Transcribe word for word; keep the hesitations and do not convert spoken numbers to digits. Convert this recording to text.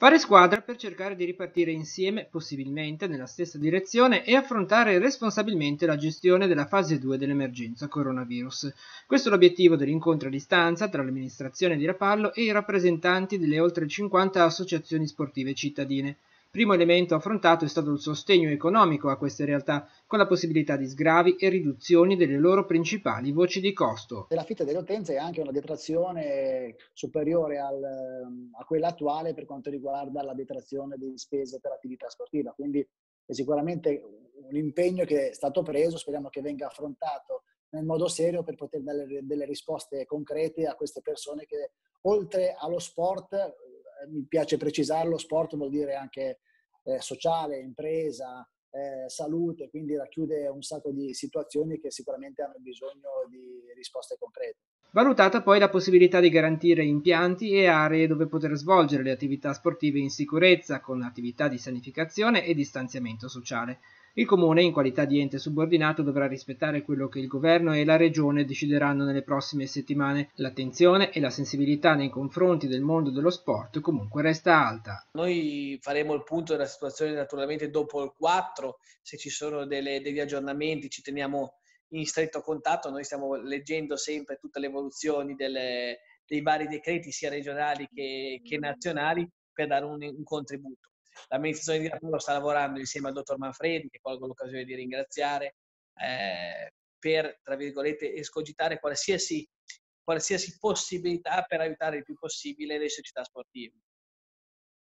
Fare squadra per cercare di ripartire insieme, possibilmente nella stessa direzione, e affrontare responsabilmente la gestione della fase due dell'emergenza coronavirus. Questo è l'obiettivo dell'incontro a distanza tra l'amministrazione di Rapallo e i rappresentanti delle oltre cinquanta associazioni sportive cittadine. Primo elemento affrontato è stato il sostegno economico a queste realtà, con la possibilità di sgravi e riduzioni delle loro principali voci di costo. Della fitta delle utenze è anche una detrazione superiore al, a quella attuale per quanto riguarda la detrazione di spese per attività sportiva. Quindi è sicuramente un impegno che è stato preso, speriamo che venga affrontato nel modo serio per poter dare delle risposte concrete a queste persone che, oltre allo sport, eh, mi piace precisarlo, sport vuol dire anche eh, sociale, impresa, eh, salute, quindi racchiude un sacco di situazioni che sicuramente hanno bisogno di risposte concrete. Valutata poi la possibilità di garantire impianti e aree dove poter svolgere le attività sportive in sicurezza, con attività di sanificazione e distanziamento sociale. Il Comune, in qualità di ente subordinato, dovrà rispettare quello che il Governo e la Regione decideranno nelle prossime settimane. L'attenzione e la sensibilità nei confronti del mondo dello sport comunque resta alta. Noi faremo il punto della situazione naturalmente dopo il quattro, se ci sono delle, degli aggiornamenti ci teniamo in stretto contatto, noi stiamo leggendo sempre tutte le evoluzioni delle, dei vari decreti sia regionali che, che nazionali per dare un, un contributo. L'amministrazione di Rapallo sta lavorando insieme al dottor Manfredi, che colgo l'occasione di ringraziare, eh, per, tra virgolette, escogitare qualsiasi, qualsiasi possibilità per aiutare il più possibile le società sportive.